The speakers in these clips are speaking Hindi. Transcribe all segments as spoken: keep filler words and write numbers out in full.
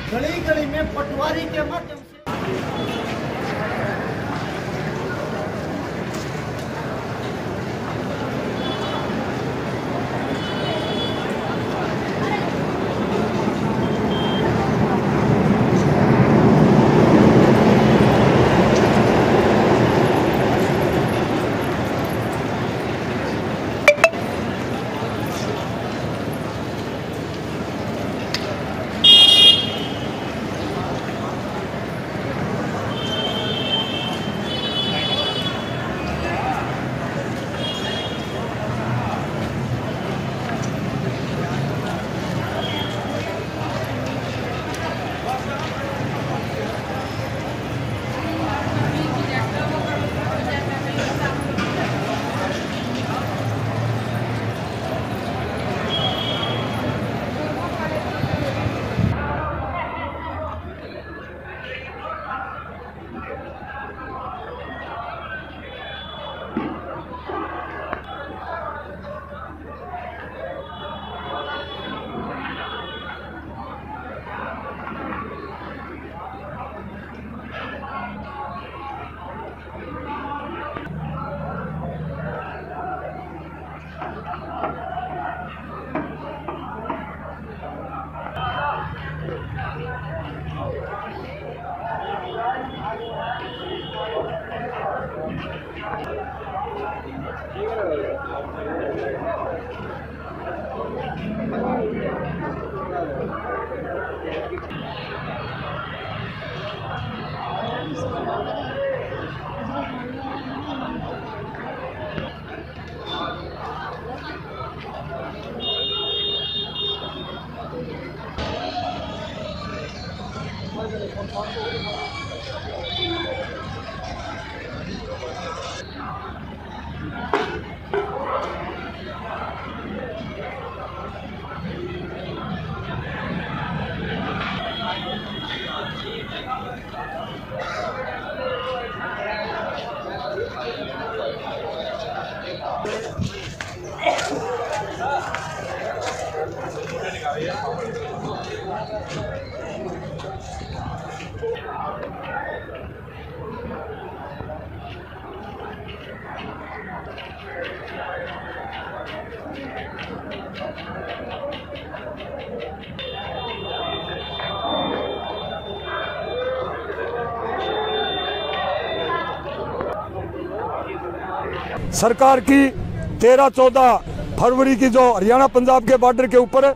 गली गली में पटवारी के माध्यम से सरकार की तेरह चौदह फरवरी की जो हरियाणा पंजाब के बॉर्डर के ऊपर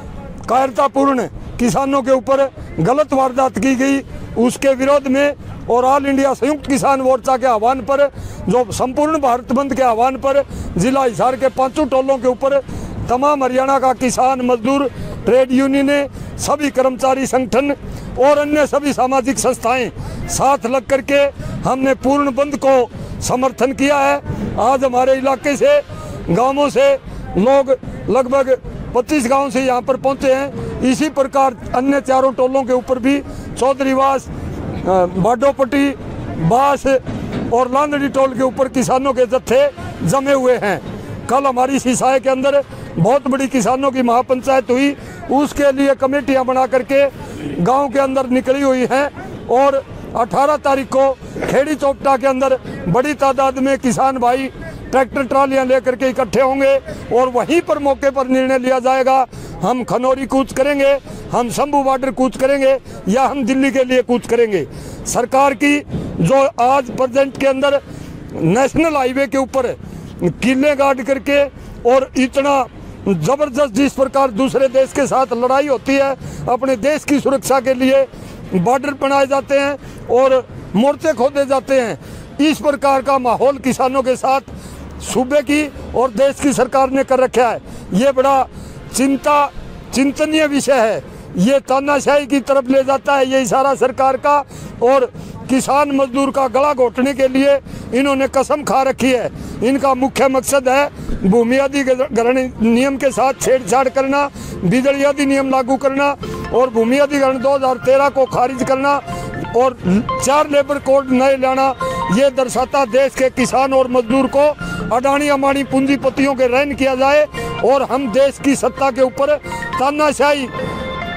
कायरतापूर्ण किसानों के ऊपर गलत वारदात की गई, उसके विरोध में और ऑल इंडिया संयुक्त किसान मोर्चा के आह्वान पर, जो संपूर्ण भारत बंद के आह्वान पर जिला हिसार के पांचों टोलों के ऊपर तमाम हरियाणा का किसान, मजदूर, ट्रेड यूनियनें, सभी कर्मचारी संगठन और अन्य सभी सामाजिक संस्थाएं साथ लग करके हमने पूर्ण बंद को समर्थन किया है। आज हमारे इलाके से, गांवों से लोग लगभग पच्चीस गांव से यहाँ पर पहुँचे हैं। इसी प्रकार अन्य चारों टोलों के ऊपर भी चौधरीवास, बाडोपट्टी, बास और लांदड़ी टोल के ऊपर किसानों के जत्थे जमे हुए हैं। कल हमारी सिसाए के अंदर बहुत बड़ी किसानों की महापंचायत हुई, उसके लिए कमेटियां बना करके गांव के अंदर निकली हुई हैं और अठारह तारीख को खेड़ी चौपटा के अंदर बड़ी तादाद में किसान भाई ट्रैक्टर ट्रालियां लेकर के इकट्ठे होंगे और वहीं पर मौके पर निर्णय लिया जाएगा। हम खनौरी कूच करेंगे, हम शंभू बॉर्डर कूच करेंगे या हम दिल्ली के लिए कूच करेंगे। सरकार की जो आज प्रेजेंट के अंदर नेशनल हाईवे के ऊपर किले गाड़ करके और इतना जबरदस्त जिस प्रकार दूसरे देश के साथ लड़ाई होती है, अपने देश की सुरक्षा के लिए बॉर्डर बनाए जाते हैं और मोर्चे खोदे जाते हैं, इस प्रकार का माहौल किसानों के साथ सूबे की और देश की सरकार ने कर रखा है। ये बड़ा चिंता चिंतनीय विषय है। ये तानाशाही की तरफ ले जाता है ये इशारा सरकार का, और किसान मजदूर का गला घोटने के लिए इन्होंने कसम खा रखी है। इनका मुख्य मकसद है भूमि अधिग्रहण नियम के साथ छेड़छाड़ करना, बिजली अधिनियम लागू करना और भूमि अधिग्रहण दो हज़ार तेरह को खारिज करना और चार लेबर कोड नए लाना। ये दर्शाता देश के किसान और मजदूर को अडानी अमानी पूंजीपतियों के रहन किया जाए और हम देश की सत्ता के ऊपर तानाशाही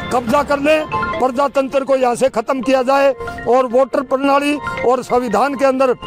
कब्जा कर लें, प्रजातंत्र को यहाँ से खत्म किया जाए और वोटर प्रणाली और संविधान के अंदर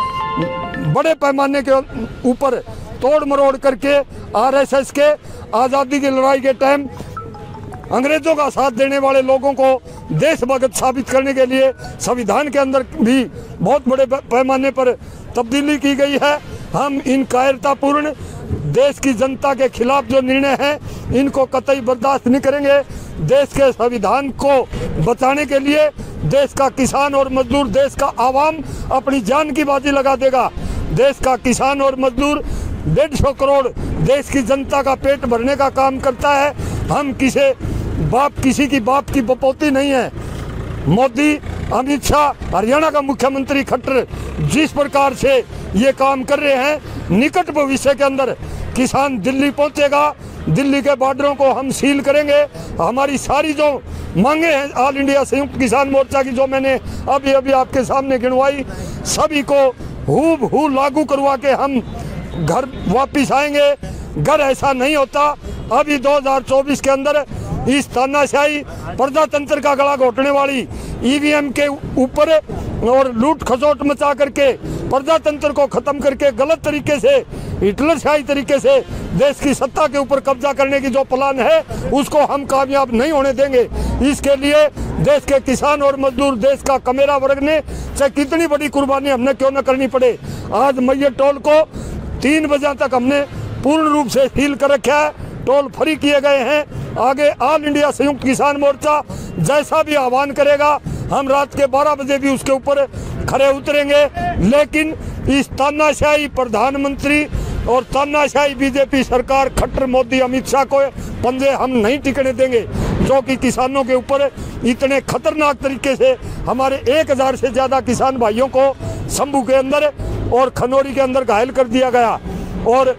बड़े पैमाने के ऊपर तोड़ मरोड़ करके आरएसएस के आज़ादी की लड़ाई के टाइम अंग्रेजों का साथ देने वाले लोगों को देशभक्त साबित करने के लिए संविधान के अंदर भी बहुत बड़े पैमाने पर तब्दीली की गई है। हम इन कायरतापूर्ण देश की जनता के खिलाफ जो निर्णय हैं इनको कतई बर्दाश्त नहीं करेंगे। देश के संविधान को बचाने के लिए देश का किसान और मजदूर, देश का आवाम अपनी जान की बाजी लगा देगा। देश का किसान और मजदूर डेढ़ सौ करोड़ देश की जनता का पेट भरने का काम करता है। हम किसी बाप किसी की बाप की बपोती नहीं है। मोदी, अमित शाह, हरियाणा का मुख्यमंत्री खट्टर जिस प्रकार से ये काम कर रहे हैं, निकट भविष्य के अंदर किसान दिल्ली पहुंचेगा, दिल्ली के बॉर्डरों को हम सील करेंगे। हमारी सारी जो मांगे हैं ऑल इंडिया संयुक्त किसान मोर्चा की, जो मैंने अभी अभी आपके सामने गिनवाई, सभी को हूबहू लागू करवा के हम घर वापिस आएंगे। घर ऐसा नहीं होता। अभी दो हज़ार चौबीस के अंदर इस तानाशाही प्रजातंत्र का गला घोटने वाली ईवीएम के ऊपर और लूट खसोट मचा करके प्रजातंत्र को खत्म करके गलत तरीके से, हिटलरशाही तरीके से देश की सत्ता के ऊपर कब्जा करने की जो प्लान है उसको हम कामयाब नहीं होने देंगे। इसके लिए देश के किसान और मजदूर, देश का कमेरा वर्ग ने चाहे कितनी बड़ी कुर्बानी हमने क्यों न करनी पड़े, आज मैयर टोल को तीन बजे तक हमने पूर्ण रूप से सील कर रखा है। टोल फ्री किए गए हैं। आगे ऑल इंडिया संयुक्त किसान मोर्चा जैसा भी आह्वान करेगा हम रात के बारह बजे भी उसके ऊपर खड़े उतरेंगे। लेकिन इस तानाशाही प्रधानमंत्री और तानाशाही बीजेपी सरकार, खट्टर मोदी, अमित शाह को पंजे हम नहीं टिकने देंगे, जो कि किसानों के ऊपर इतने खतरनाक तरीके से हमारे एक हजार से ज़्यादा किसान भाइयों को शंभू के अंदर और खनौरी के अंदर घायल कर दिया गया और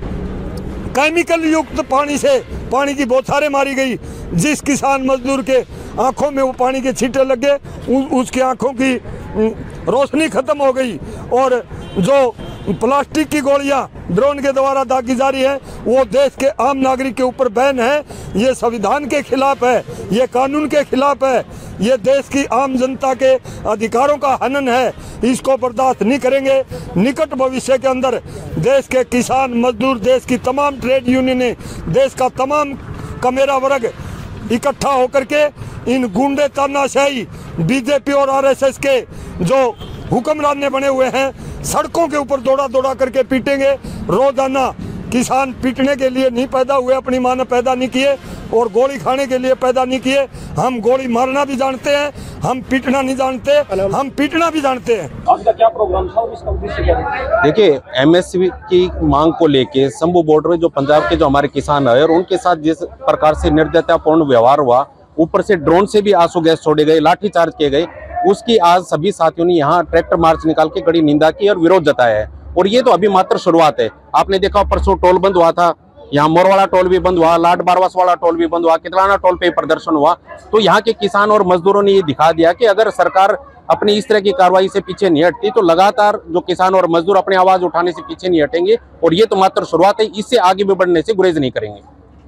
केमिकल युक्त पानी से पानी की बौछारें मारी गई। जिस किसान मजदूर के आंखों में वो पानी के छींटे लग गए, उसकी आंखों की रोशनी खत्म हो गई और जो प्लास्टिक की गोलियां ड्रोन के द्वारा दागी जा रही है वो देश के आम नागरिक के ऊपर बैन है। ये संविधान के खिलाफ है, ये कानून के खिलाफ है, ये देश की आम जनता के अधिकारों का हनन है। इसको बर्दाश्त नहीं करेंगे। निकट भविष्य के अंदर देश के किसान मजदूर, देश की तमाम ट्रेड यूनियनें, देश का तमाम कमेरा वर्ग इकट्ठा होकर के इन गुंडे तानाशाही बीजेपी और आरएसएस के जो हुक्मरान बने हुए हैं सड़कों के ऊपर दौड़ा दौड़ा करके पीटेंगे। रोजाना किसान पीटने के लिए नहीं पैदा हुए, अपनी माँ ने पैदा नहीं किए और गोली खाने के लिए पैदा नहीं किए। हम गोली मारना भी जानते हैं, हम पीटना नहीं जानते, हम पीटना भी जानते हैं। आपका क्या प्रोग्राम था और इसका उद्देश्य क्या है? देखिए, एमएसपी की मांग को लेके शंभू बॉर्डर में जो पंजाब के जो हमारे किसान है और उनके साथ जिस प्रकार से निर्दयतापूर्ण व्यवहार हुआ, ऊपर से ड्रोन से भी आंसू गैस छोड़े गए, लाठीचार्ज किए गए, उसकी आज सभी साथियों ने यहाँ ट्रैक्टर मार्च निकाल के कड़ी निंदा की और विरोध जताया है। और ये तो अभी मात्र शुरुआत है। आपने देखा परसों टोल बंद हुआ था, यहाँ मोरवाड़ा टोल भी बंद हुआ, लाड बारवास वाला टोल भी बंद हुआ, कितलाना टोल पे प्रदर्शन हुआ। तो यहाँ के किसान और मजदूरों ने ये दिखा दिया कि अगर सरकार अपनी इस तरह की कार्रवाई से पीछे नहीं हटती तो लगातार जो किसान और मजदूर अपनी आवाज उठाने से पीछे नहीं हटेंगे। और ये तो मात्र शुरुआत है, इससे आगे भी बढ़ने से गुरेज नहीं करेंगे।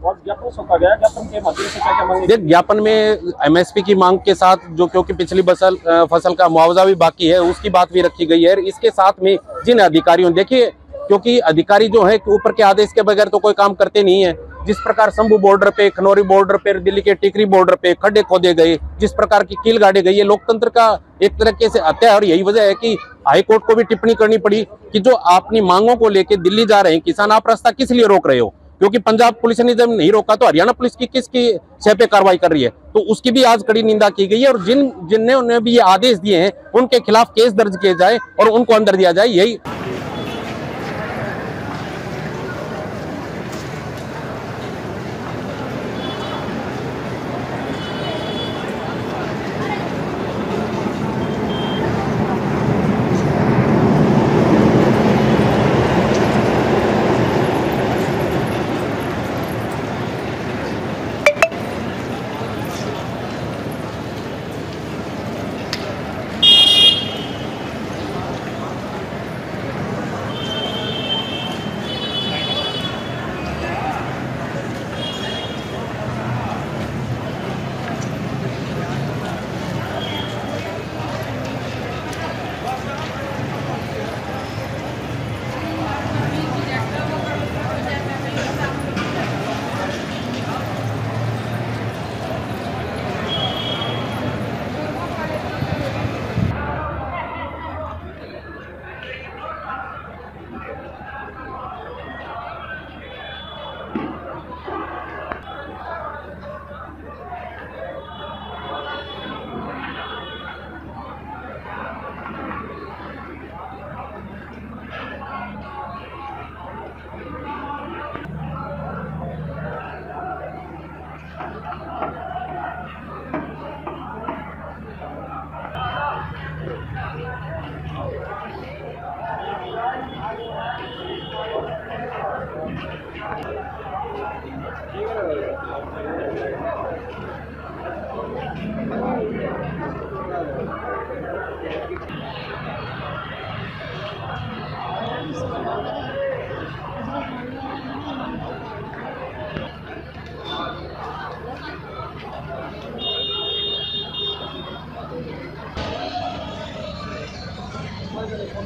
देख, ज्ञापन में एमएसपी की मांग के साथ जो क्योंकि पिछली फसल फसल का मुआवजा भी बाकी है उसकी बात भी रखी गई है। इसके साथ में जिन अधिकारियों, देखिए क्योंकि अधिकारी जो है ऊपर के आदेश के बगैर तो कोई काम करते नहीं है। जिस प्रकार शंभू बॉर्डर पे, खनौरी बॉर्डर पे, दिल्ली के टिकरी बॉर्डर पे खड्डे खोदे गए, जिस प्रकार की कील गाड़ी गई, ये लोकतंत्र का एक तरीके से हत्या है। और यही वजह है कि हाईकोर्ट को भी टिप्पणी करनी पड़ी कि जो अपनी मांगों को लेकर दिल्ली जा रहे हैं किसान, आप रास्ता किस लिए रोक रहे हो? क्योंकि पंजाब पुलिस ने जब नहीं रोका तो हरियाणा पुलिस की किसकी सह पे कार्रवाई कर रही है? तो उसकी भी आज कड़ी निंदा की गई है। और जिन जिनने उन्हें भी ये आदेश दिए हैं उनके खिलाफ केस दर्ज किए जाए और उनको अंदर दिया जाए। यही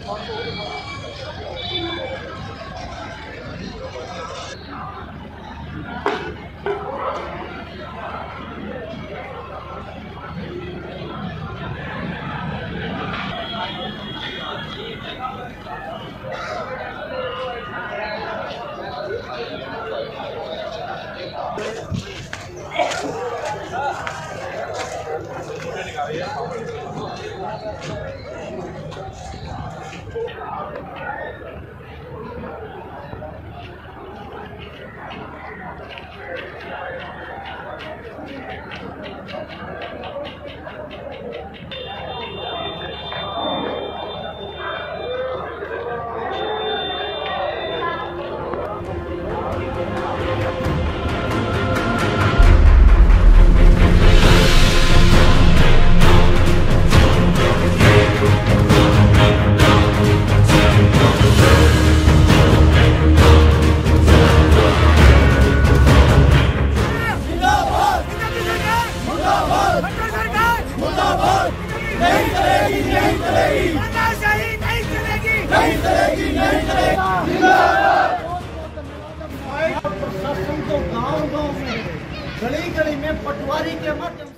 प्रशासन को गांव गांव में गली गली में पटवारी के माध्यम